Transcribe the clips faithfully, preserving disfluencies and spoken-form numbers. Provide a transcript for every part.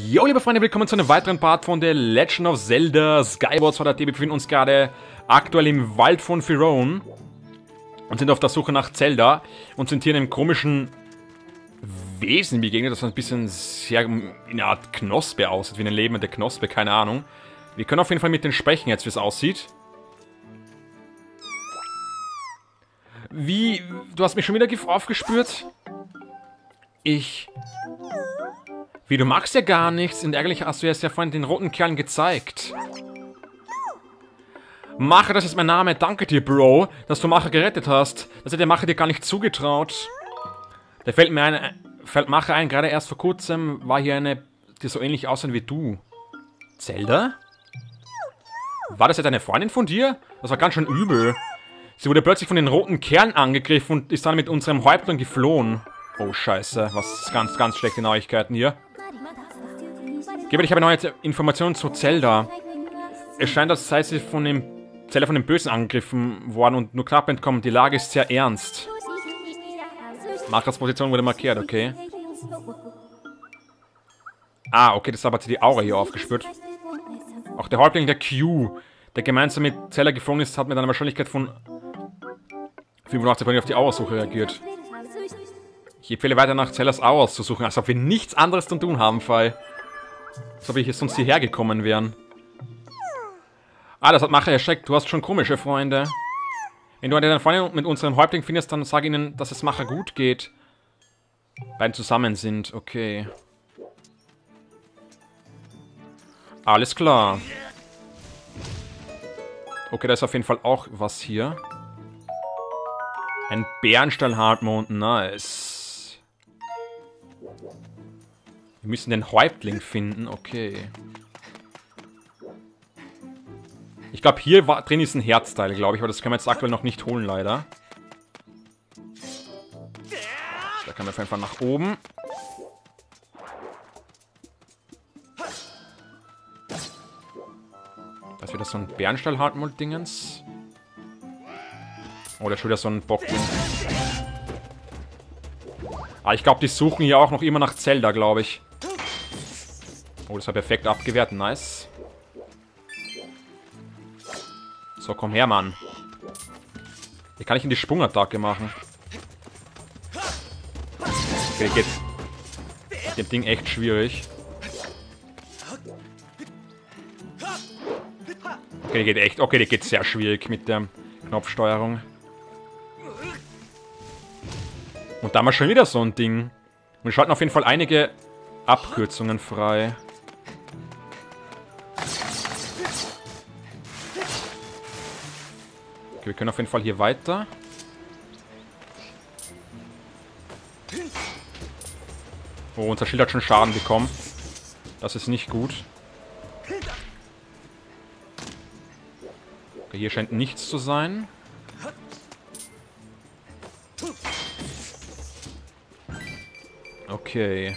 Jo, liebe Freunde, willkommen zu einem weiteren Part von The Legend of Zelda Skyward Sword. Wir befinden uns gerade aktuell im Wald von Firone und sind auf der Suche nach Zelda und sind hier einem komischen Wesen begegnet, das ein bisschen sehr in einer Art Knospe aussieht, wie eine lebende Knospe, keine Ahnung. Wir können auf jeden Fall mit denen sprechen, jetzt wie es aussieht. Wie? Du hast mich schon wieder aufgespürt? Ich... Wie, du magst ja gar nichts und ärgerlich hast du jetzt ja vorhin den roten Kerlen gezeigt. Mache, das ist mein Name. Danke dir, Bro, dass du Mache gerettet hast. Das hat der Mache dir gar nicht zugetraut. Da fällt mir ein, fällt Mache ein, gerade erst vor kurzem war hier eine, die so ähnlich aussehen wie du. Zelda? War das jetzt eine Freundin von dir? Das war ganz schön übel. Sie wurde plötzlich von den roten Kerlen angegriffen und ist dann mit unserem Häuptling geflohen. Oh, scheiße. Was ganz, ganz schlechte Neuigkeiten hier. Gebe, ich habe neue Informationen zu Zelda. Es scheint, als sei sie von dem Zelda von den Bösen angegriffen worden und nur knapp entkommen. Die Lage ist sehr ernst. Machers Position wurde markiert, okay. Ah, okay, das hat sie die Aura hier aufgespürt. Auch der Häuptling der Q, der gemeinsam mit Zelda geflogen ist, hat mit einer Wahrscheinlichkeit von fünfundachtzig Prozent auf die Aura-Suche reagiert. Ich empfehle weiter nach Zeldas Auras zu suchen, als ob wir nichts anderes zu tun haben, Fall. Als ob wir jetzt sonst hierher gekommen wären. Ah, das hat Mache erschreckt. Du hast schon komische Freunde. Wenn du deine Freunde mit unserem Häuptling findest, dann sag ihnen, dass es Mache gut geht. Beiden zusammen sind, okay. Alles klar. Okay, da ist auf jeden Fall auch was hier. Ein Bärenstall-Hardmond, nice. Wir müssen den Häuptling finden, okay. Ich glaube, hier war, drin ist ein Herzteil, glaube ich, aber das können wir jetzt aktuell noch nicht holen, leider. Da können wir einfach nach oben. Da ist wieder so ein Bärenstall-Hardmond-Dingens. Oh, da ist schon wieder so ein Bockding. Ah, ich glaube, die suchen hier auch noch immer nach Zelda, glaube ich. Oh, das war perfekt abgewehrt. Nice. So, komm her, Mann. Hier kann ich in die Sprungattacke machen. Okay, geht mit dem Ding echt schwierig. Okay, die geht echt... Okay, die geht sehr schwierig mit der Knopfsteuerung. Und da haben wir schon wieder so ein Ding. Und wir schalten auf jeden Fall einige Abkürzungen frei. Okay, wir können auf jeden Fall hier weiter. Oh, unser Schild hat schon Schaden bekommen. Das ist nicht gut. Okay, hier scheint nichts zu sein. Okay.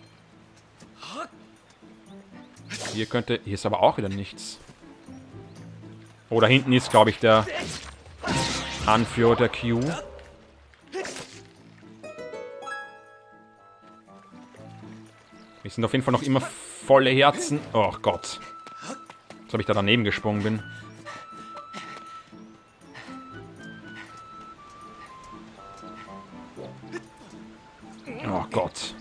Hier könnte... Hier ist aber auch wieder nichts. Oh, da hinten ist, glaube ich, der Anführer der Q. Wir sind auf jeden Fall noch immer volle Herzen. Oh Gott. Als ob ich da daneben gesprungen bin. Oh Gott.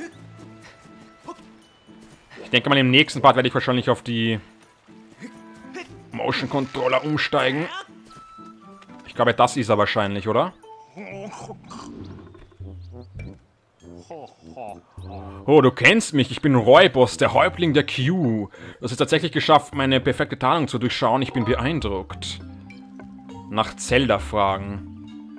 Ich denke mal, im nächsten Part werde ich wahrscheinlich auf die Motion Controller umsteigen. Ich glaube, das ist er wahrscheinlich, oder? Oh, du kennst mich. Ich bin Roybos, der Häuptling der Q. Du hast es tatsächlich geschafft, meine perfekte Tarnung zu durchschauen. Ich bin beeindruckt. Nach Zelda fragen.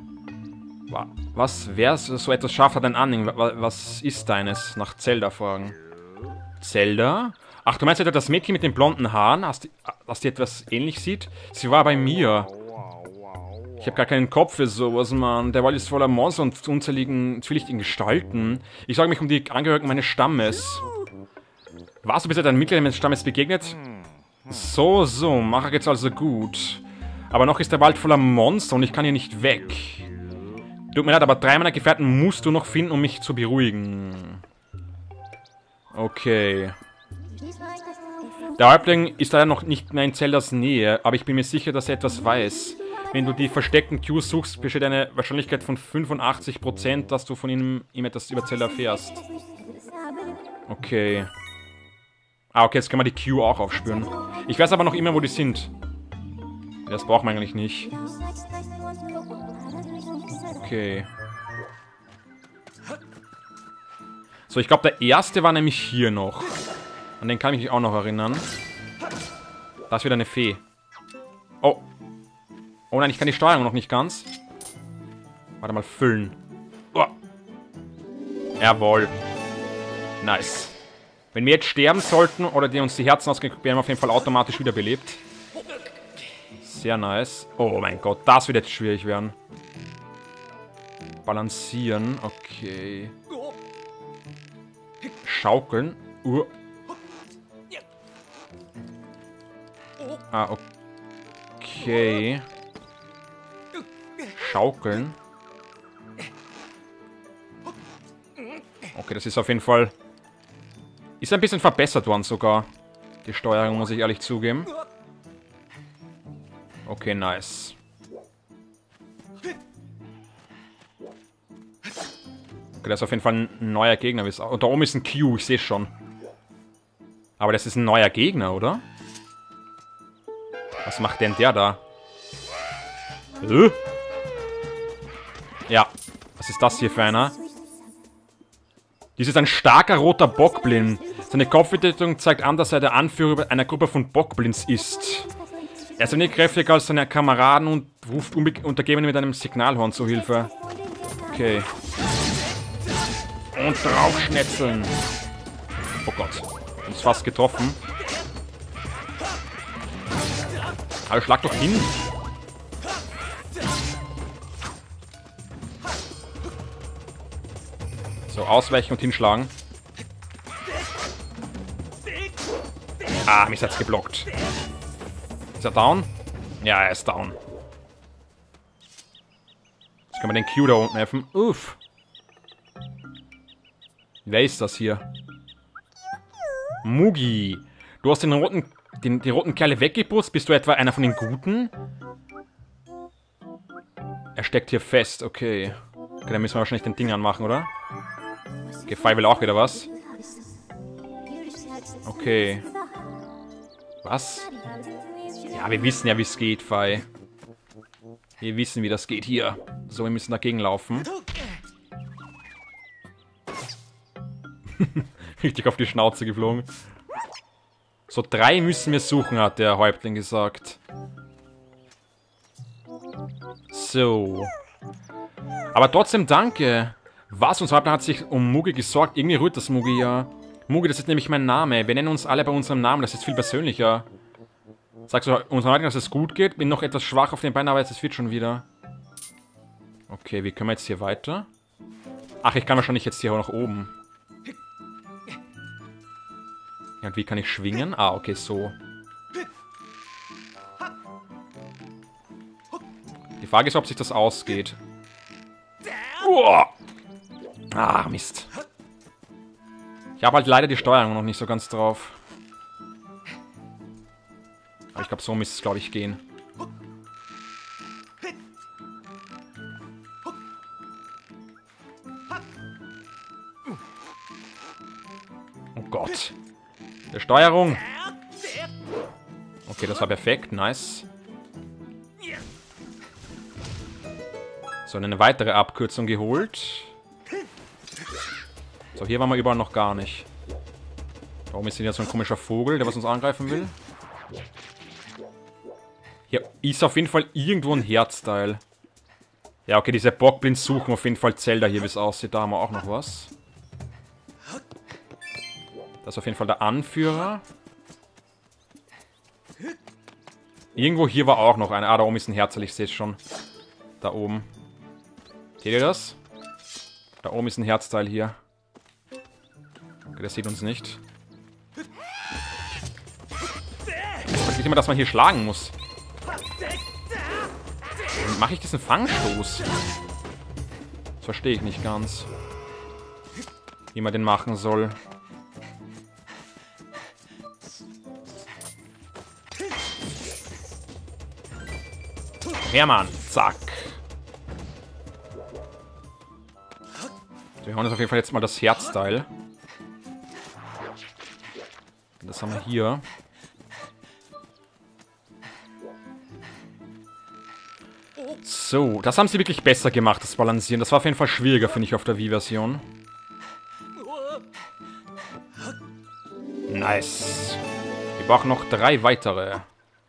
Was, wer so etwas schafft, hat ein Anliegen. Was ist deines? Nach Zelda fragen. Zelda? Ach, du meinst etwa das Mädchen mit den blonden Haaren, hast, dass die etwas ähnlich sieht? Sie war bei mir. Ich habe gar keinen Kopf für sowas, Mann. Der Wald ist voller Monster und unzähligen, zwielichtigen Gestalten. Ich sorge mich um die Angehörigen meines Stammes. Warst du bisher deinem Mitglied meines Stammes begegnet? So, so, Mache geht's also gut. Aber noch ist der Wald voller Monster und ich kann hier nicht weg. Tut mir leid, aber drei meiner Gefährten musst du noch finden, um mich zu beruhigen. Okay. Der Häuptling ist leider noch nicht mehr in Zeldas Nähe, aber ich bin mir sicher, dass er etwas weiß. Wenn du die versteckten Cues suchst, besteht eine Wahrscheinlichkeit von fünfundachtzig Prozent, dass du von ihm, ihm etwas über Zelda erfährst. Okay. Ah, okay, jetzt können wir die Cue auch aufspüren. Ich weiß aber noch immer, wo die sind. Das braucht man eigentlich nicht. Okay. So, ich glaube, der erste war nämlich hier noch. An den kann ich mich auch noch erinnern. Da ist wieder eine Fee. Oh. Oh nein, ich kann die Steuerung noch nicht ganz. Warte mal, füllen. Oh. Jawohl. Nice. Wenn wir jetzt sterben sollten oder die uns die Herzen ausgehen, werden wir auf jeden Fall automatisch wiederbelebt. Sehr nice. Oh mein Gott, das wird jetzt schwierig werden. Balancieren, okay. Schaukeln. Uh. Ah, okay. Schaukeln. Okay, das ist auf jeden Fall... Ist ein bisschen verbessert worden sogar. Die Steuerung, muss ich ehrlich zugeben. Okay, nice. Okay, das ist auf jeden Fall ein neuer Gegner. Und da oben ist ein Q, ich sehe es schon. Aber das ist ein neuer Gegner, oder? Was macht denn der da? Äh? Ja, was ist das hier für einer? Dies ist ein starker roter Bockblin. Seine Kopfbedeckung zeigt an, dass er der Anführer einer Gruppe von Bockblins ist. Er ist wenig kräftiger als seine Kameraden und ruft Untergebene mit einem Signalhorn zu Hilfe. Okay. Und draufschnetzeln. Oh Gott. Uns fast getroffen. Aber schlag doch hin. So, ausweichen und hinschlagen. Ah, mich hat's geblockt. Ist er down? Ja, er ist down. Jetzt können wir den Q da unten helfen. Uff. Wer ist das hier? Mugi. Du hast den roten, den, die roten Kerle weggeputzt. Bist du etwa einer von den Guten? Er steckt hier fest, okay. Okay, dann müssen wir wahrscheinlich den Ding anmachen, oder? Okay, Fei will auch wieder was. Okay. Was? Ja, wir wissen ja, wie es geht, Fei. Wir wissen, wie das geht hier. So, wir müssen dagegen laufen. Richtig auf die Schnauze geflogen. So, drei müssen wir suchen, hat der Häuptling gesagt. So. Aber trotzdem danke. Was? Unser Häuptling hat sich um Mugi gesorgt. Irgendwie rührt das Mugi ja. Mugi, das ist nämlich mein Name. Wir nennen uns alle bei unserem Namen. Das ist viel persönlicher. Sagst du unserem Häuptling, dass es gut geht? Bin noch etwas schwach auf den Beinen, aber es wird schon wieder. Okay, wie können wir jetzt hier weiter? Ach, ich kann wahrscheinlich jetzt hier auch nach oben. Ja, und wie kann ich schwingen? Ah, okay, so. Die Frage ist, ob sich das ausgeht. Uah. Ah, Mist. Ich habe halt leider die Steuerung noch nicht so ganz drauf. Aber ich glaube, so müsste es, glaube ich, gehen. Oh Gott. Der Steuerung. Okay, das war perfekt. Nice. So, eine weitere Abkürzung geholt. So, hier waren wir überall noch gar nicht. Warum ist denn jetzt so ein komischer Vogel, der was uns angreifen will? Hier ist auf jeden Fall irgendwo ein Herzteil. Ja, okay, diese Bockblins suchen auf jeden Fall Zelda hier, wie es aussieht. Da haben wir auch noch was. Das ist auf jeden Fall der Anführer. Irgendwo hier war auch noch einer. Ah, da oben ist ein Herzteil, ich sehe es schon. Da oben. Seht ihr das? Da oben ist ein Herzteil hier. Okay, der sieht uns nicht. Ich weiß nicht immer, dass man hier schlagen muss. Mache ich diesen Fangstoß? Das verstehe ich nicht ganz. Wie man den machen soll. Ja, Mann. Zack. Wir haben uns auf jeden Fall jetzt mal das Herzteil. Das haben wir hier. So, das haben sie wirklich besser gemacht, das Balancieren. Das war auf jeden Fall schwieriger, finde ich, auf der Wii-Version. Nice. Wir brauchen noch drei weitere.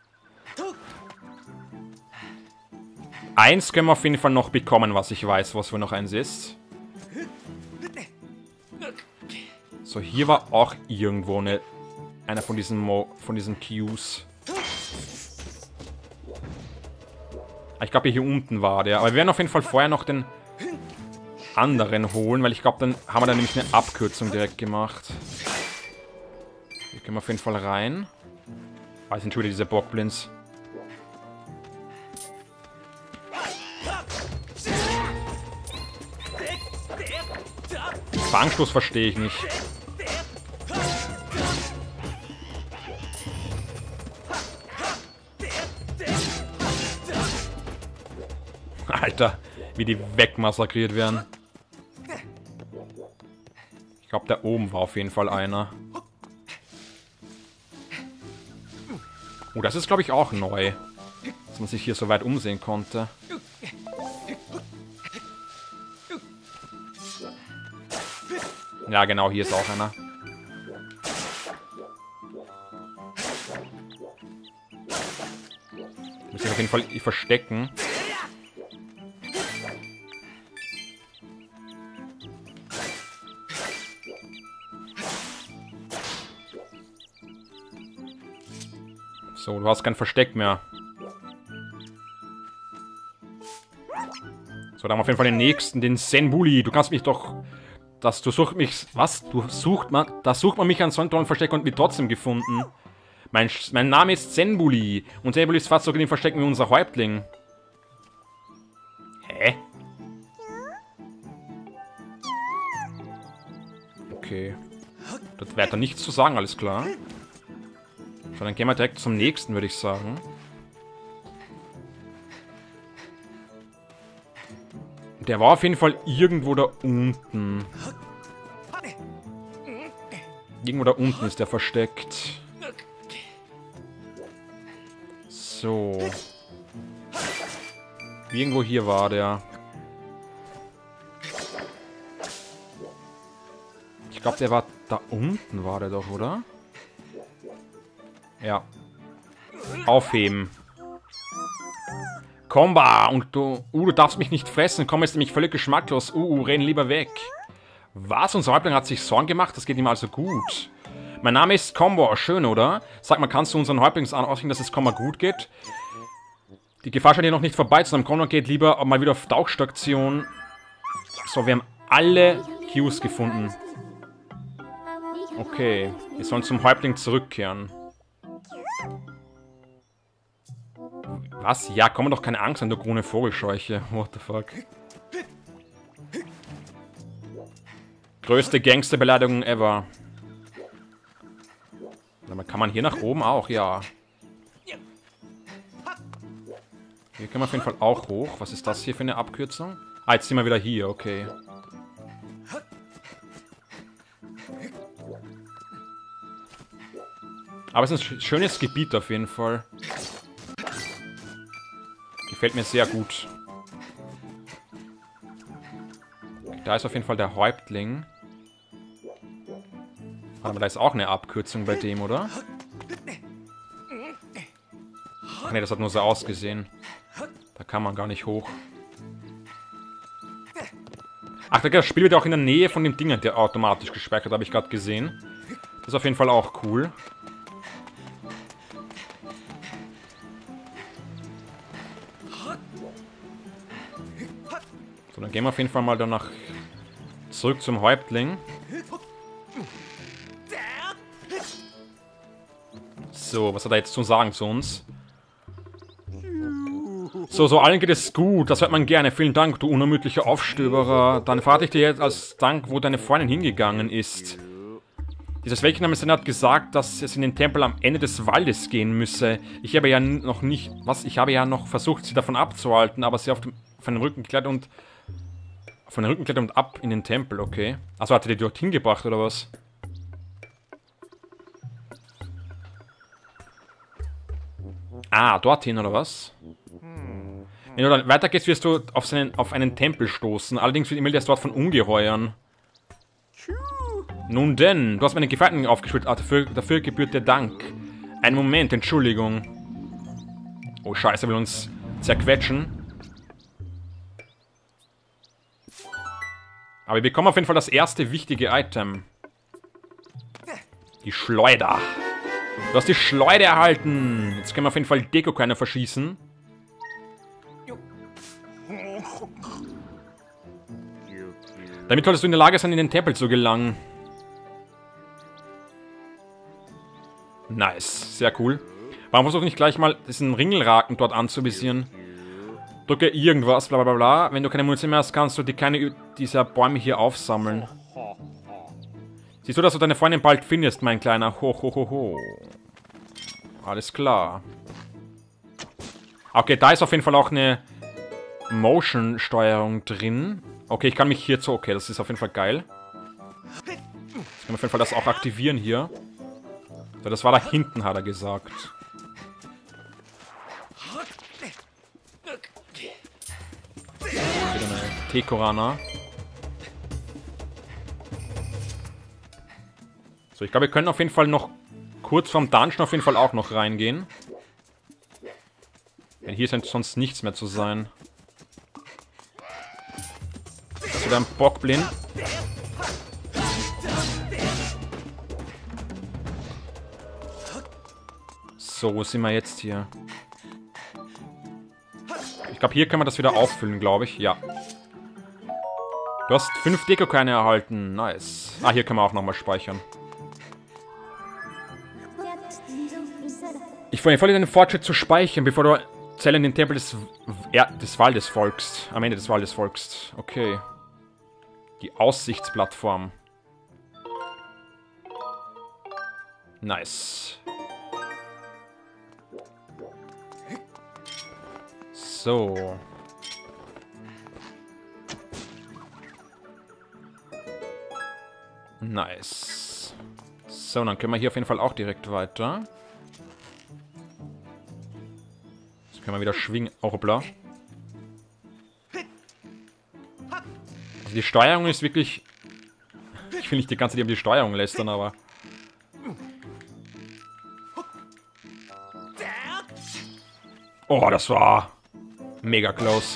Eins können wir auf jeden Fall noch bekommen, was ich weiß, was für noch eins ist. So, hier war auch irgendwo eine, einer von diesen, Mo von diesen Cues. Ich glaube, hier unten war der. Aber wir werden auf jeden Fall vorher noch den anderen holen, weil ich glaube, dann haben wir da nämlich eine Abkürzung direkt gemacht. Hier können wir auf jeden Fall rein. Ah, sind schon wieder diese Bockblins. Fangstoß verstehe ich nicht. Alter, wie die wegmassakriert werden. Ich glaube, da oben war auf jeden Fall einer. Oh, das ist, glaube ich, auch neu. Dass man sich hier so weit umsehen konnte. Ja, genau, hier ist auch einer. Muss ich auf jeden Fall verstecken. So, du hast kein Versteck mehr. So, da haben wir auf jeden Fall den nächsten, den Zenbuli. Du kannst mich doch... Das, du suchst mich... Was? Du sucht man... Da sucht man mich an so einem tollen Versteck und mich trotzdem gefunden. Mein, mein Name ist Zenbuli. Und Zenbuli ist fast so in dem Versteck wie unser Häuptling. Hä? Okay. Das wäre da nichts zu sagen, alles klar. So, dann gehen wir direkt zum nächsten, würde ich sagen. Der war auf jeden Fall irgendwo da unten. Irgendwo da unten ist der versteckt. So. Irgendwo hier war der. Ich glaube, der war da unten, war der doch, oder? Ja. Aufheben. Komba! Und du... Uh, du darfst mich nicht fressen. Komba ist nämlich völlig geschmacklos. Uh, uh, renn lieber weg. Was? Unser Häuptling hat sich Sorgen gemacht? Das geht ihm also gut. Mein Name ist Komba. Schön, oder? Sag mal, kannst du unseren Häuptlings ausrichten, dass es Komba gut geht? Die Gefahr scheint hier noch nicht vorbei zu sein. Komba geht lieber mal wieder auf Tauchstation. So, wir haben alle Cues gefunden. Okay. Wir sollen zum Häuptling zurückkehren. Was? Ja, komm doch keine Angst an, du grüne Vogelscheuche. What the fuck? Größte Gangsterbeleidigung ever. Aber kann man hier nach oben auch? Ja. Hier können wir auf jeden Fall auch hoch. Was ist das hier für eine Abkürzung? Ah, jetzt sind wir wieder hier, okay. Aber es ist ein schönes Gebiet auf jeden Fall. Gefällt mir sehr gut. Da ist auf jeden Fall der Häuptling. Aber da ist auch eine Abkürzung bei dem, oder? Ach ne, das hat nur so ausgesehen. Da kann man gar nicht hoch. Ach, das Spiel wird auch in der Nähe von dem Ding der automatisch gespeichert, habe ich gerade gesehen. Das ist auf jeden Fall auch cool. So, dann gehen wir auf jeden Fall mal danach zurück zum Häuptling. So, was hat er jetzt zu sagen zu uns? So, so, allen geht es gut. Das hört man gerne. Vielen Dank, du unermüdlicher Aufstöberer. Dann verrate ich dir jetzt als Dank, wo deine Freundin hingegangen ist. Dieses Weltname hat gesagt, dass es in den Tempel am Ende des Waldes gehen müsse. Ich habe ja noch nicht... Was? Ich habe ja noch versucht, sie davon abzuhalten, aber sie auf, dem, auf den Rücken klettert und... Auf den Rücken klettert und ab in den Tempel, okay. Also hat er die dorthin gebracht, oder was? Ah, dorthin, oder was? Wenn du dann weitergehst, wirst du auf, seinen, auf einen Tempel stoßen. Allerdings wird immer das dort von Ungeheuern. Nun denn, du hast meinen Gefährten aufgespielt. Ah, dafür, dafür gebührt dir Dank. Einen Moment, Entschuldigung. Oh, scheiße, er will uns zerquetschen. Aber wir bekommen auf jeden Fall das erste wichtige Item. Die Schleuder. Du hast die Schleuder erhalten. Jetzt können wir auf jeden Fall Deko-Körner verschießen. Damit solltest du in der Lage sein, in den Tempel zu gelangen. Nice, sehr cool. Warum versuchst du nicht gleich mal diesen Ringelraken dort anzuvisieren? Drücke irgendwas, bla bla bla. Wenn du keine Munition mehr hast, kannst du die keine dieser Bäume hier aufsammeln. Siehst du, dass du deine Freundin bald findest, mein Kleiner? Ho, ho, ho, ho. Alles klar. Okay, da ist auf jeden Fall auch eine Motion-Steuerung drin. Okay, ich kann mich hier zu... Okay, das ist auf jeden Fall geil. Jetzt können wir auf jeden Fall das auch aktivieren hier. So, das war da hinten, hat er gesagt. Wieder eine Tekorana. So, ich glaube, wir können auf jeden Fall noch kurz vorm Dungeon auf jeden Fall auch noch reingehen. Denn hier ist sonst nichts mehr zu sein. Das ist wieder ein Bockblind. So, wo sind wir jetzt hier? Ich glaube, hier können wir das wieder auffüllen, glaube ich. Ja. Du hast fünf Deko-Kerne erhalten. Nice. Ah, hier können wir auch nochmal speichern. Ich freue mich voll, deinen Fortschritt zu speichern, bevor du Zelle in den Tempel des, ja, des Waldes folgst. Am Ende des Waldes folgst. Okay. Die Aussichtsplattform. Nice. So. Nice. So, dann können wir hier auf jeden Fall auch direkt weiter. Jetzt können wir wieder schwingen. Oh, hoppla. Also die Steuerung ist wirklich... Ich will nicht die ganze Zeit über die Steuerung lästern, aber... Oh, das war... mega close.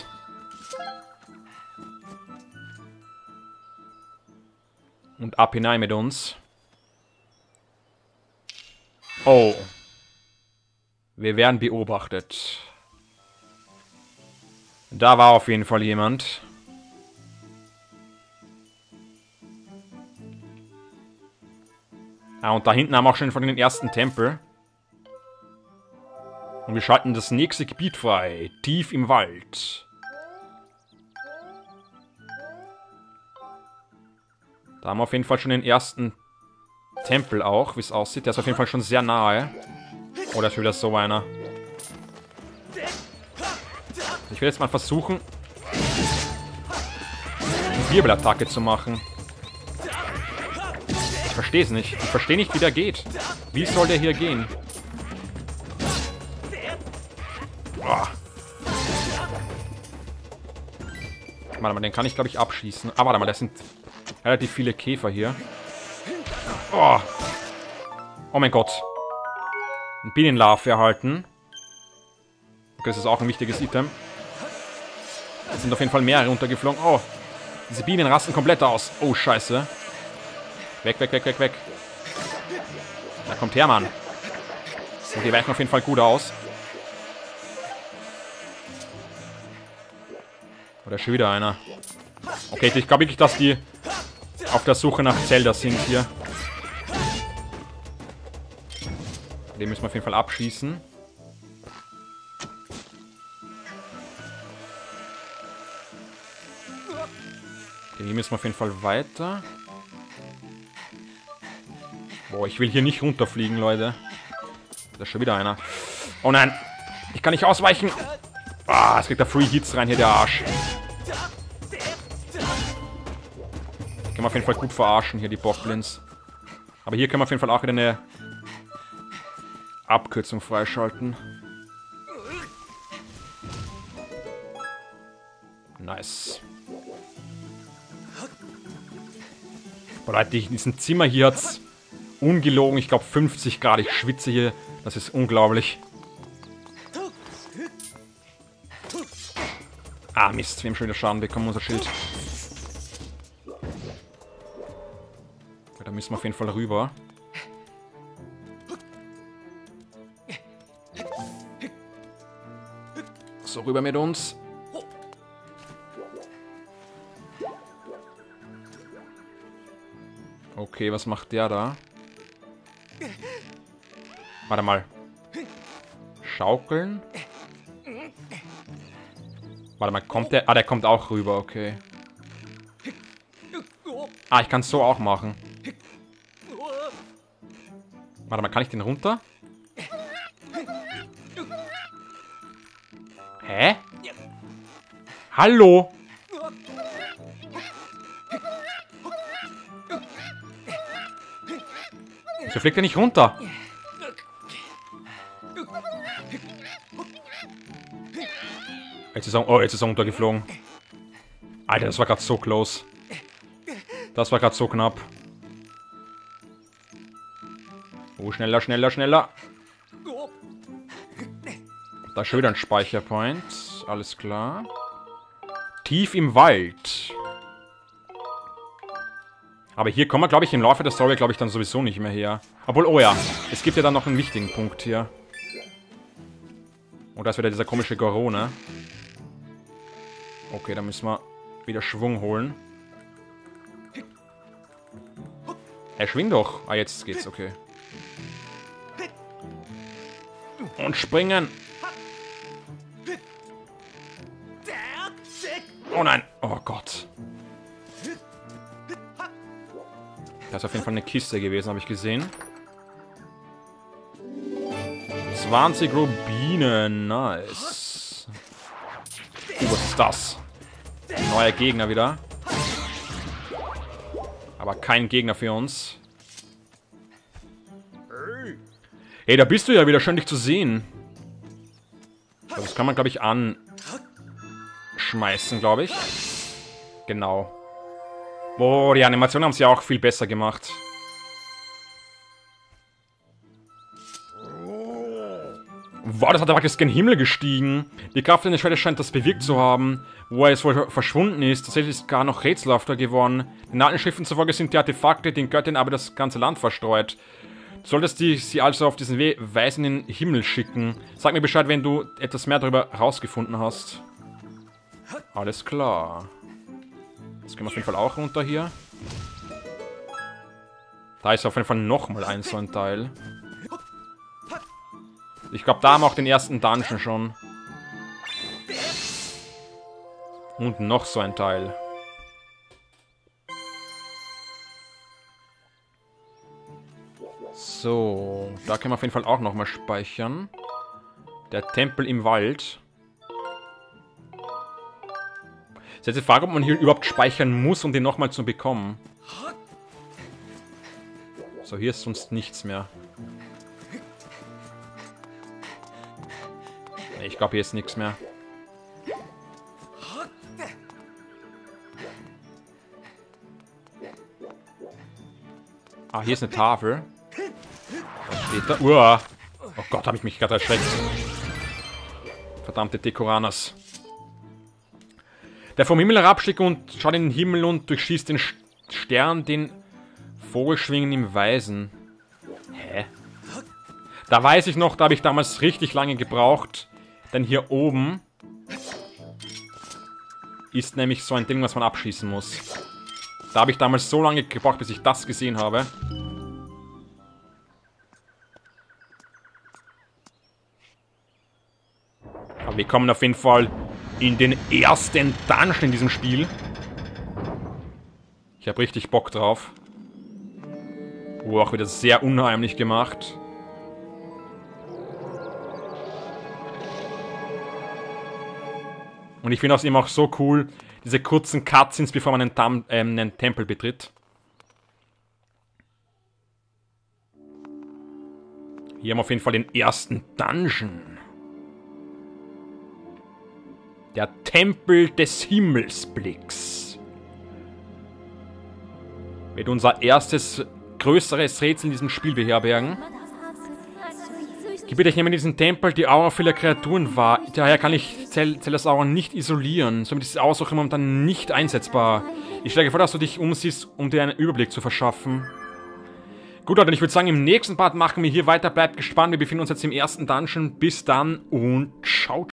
Und ab hinein mit uns. Oh. Wir werden beobachtet. Da war auf jeden Fall jemand. Ah, und da hinten haben wir auch schon von den ersten Tempel. Und wir schalten das nächste Gebiet frei. Tief im Wald. Da haben wir auf jeden Fall schon den ersten Tempel auch, wie es aussieht. Der ist auf jeden Fall schon sehr nahe. Oh, da ist wieder so einer. Ich will jetzt mal versuchen, eine Wirbelattacke zu machen. Ich verstehe es nicht. Ich verstehe nicht, wie der geht. Wie soll der hier gehen? Oh. Warte mal, den kann ich, glaube ich, abschießen. Ah, warte mal, das sind relativ viele Käfer hier. Oh, oh mein Gott. Ein Bienenlarve erhalten. Okay, das ist auch ein wichtiges Item. Es sind auf jeden Fall mehrere runtergeflogen. Oh, diese Bienen rasten komplett aus. Oh, scheiße. Weg, weg, weg, weg, weg. Da kommt her, Mann. Und die weichen auf jeden Fall gut aus. Oder schon wieder einer. Okay, ich glaube wirklich, dass die auf der Suche nach Zelda sind hier. Den müssen wir auf jeden Fall abschießen. Okay, hier müssen wir auf jeden Fall weiter. Boah, ich will hier nicht runterfliegen, Leute. Da ist schon wieder einer. Oh nein. Ich kann nicht ausweichen. Ah, es kriegt da Free Hits rein hier, der Arsch. Können wir auf jeden Fall gut verarschen, hier die Bockblins. Aber hier können wir auf jeden Fall auch wieder eine Abkürzung freischalten. Nice. Boah, Leute, in diesem Zimmer hier hat's ungelogen, ich glaube fünfzig Grad. Ich schwitze hier. Das ist unglaublich. Ah, Mist. Wir haben schon wieder Schaden bekommen, unser Schild. Da müssen wir auf jeden Fall rüber. So, rüber mit uns. Okay, was macht der da? Warte mal. Schaukeln? Warte mal, kommt der? Ah, der kommt auch rüber, okay. Ah, ich kann es so auch machen. Warte mal, kann ich den runter? Hä? Hallo? Wieso fliegt er nicht runter? Jetzt ist er, oh, jetzt ist er runtergeflogen. Alter, das war gerade so close. Das war gerade so knapp. Oh, schneller, schneller, schneller. Da ist schon wieder ein Speicherpoint. Alles klar. Tief im Wald. Aber hier kommen wir, glaube ich, im Laufe der Story, glaube ich, dann sowieso nicht mehr her. Obwohl, oh ja, es gibt ja dann noch einen wichtigen Punkt hier. Und da ist wieder dieser komische Goro, ne? Okay, dann müssen wir wieder Schwung holen. Er schwingt doch. Ah, jetzt geht's, okay. Und springen. Oh nein. Oh Gott. Das ist auf jeden Fall eine Kiste gewesen, habe ich gesehen. zwanzig Rubinen. Nice. Uh, was ist das? Neuer Gegner wieder. Aber kein Gegner für uns. Hey, da bist du ja wieder. Schön, dich zu sehen. Das kann man, glaube ich, anschmeißen, glaube ich. Genau. Oh, die Animationen haben sie ja auch viel besser gemacht. Wow, das hat aber jetzt gen Himmel gestiegen. Die Kraft eines Schwertes scheint das bewirkt zu haben. Wo er jetzt wohl verschwunden ist. Tatsächlich ist gar noch rätselhafter geworden. Den alten Schriften zufolge sind die Artefakte den Göttern aber das ganze Land verstreut. Du solltest die, sie also auf diesen We Weise in den Himmel schicken. Sag mir Bescheid, wenn du etwas mehr darüber rausgefunden hast. Alles klar. Jetzt gehen wir auf jeden Fall auch runter hier. Da ist auf jeden Fall nochmal ein so ein Teil. Ich glaube, da haben wir auch den ersten Dungeon schon. Und noch so ein Teil. So, da können wir auf jeden Fall auch nochmal speichern. Der Tempel im Wald. Ist jetzt die Frage, ob man hier überhaupt speichern muss, um den nochmal zu bekommen. So, hier ist sonst nichts mehr. Nee, ich glaube, hier ist nichts mehr. Ah, hier ist eine Tafel. Was steht da? Uah. Oh Gott, habe ich mich gerade erschreckt. Verdammte Dekoranas. Der vom Himmel herabstieg und schaut in den Himmel und durchschießt den Stern, den Vogelschwingen im Weisen. Hä? Da weiß ich noch, da habe ich damals richtig lange gebraucht. Denn hier oben ist nämlich so ein Ding, was man abschießen muss. Da habe ich damals so lange gebraucht, bis ich das gesehen habe. Aber wir kommen auf jeden Fall in den ersten Dungeon in diesem Spiel. Ich habe richtig Bock drauf. Oh, auch wieder sehr unheimlich gemacht. Und ich finde das eben auch so cool, diese kurzen Cutscenes, bevor man einen, Tam äh, einen Tempel betritt. Hier haben wir auf jeden Fall den ersten Dungeon. Der Tempel des Himmelsblicks. Wird unser erstes größeres Rätsel in diesem Spiel beherbergen. Gebiet, ich nehme in diesen Tempel die Aura vieler Kreaturen wahr. Daher kann ich Zeldas Aura nicht isolieren. Somit ist die Aura momentan nicht einsetzbar. Ich schlage vor, dass du dich umsiehst, um dir einen Überblick zu verschaffen. Gut, Leute, ich würde sagen, im nächsten Part machen wir hier weiter. Bleibt gespannt. Wir befinden uns jetzt im ersten Dungeon. Bis dann und ciao.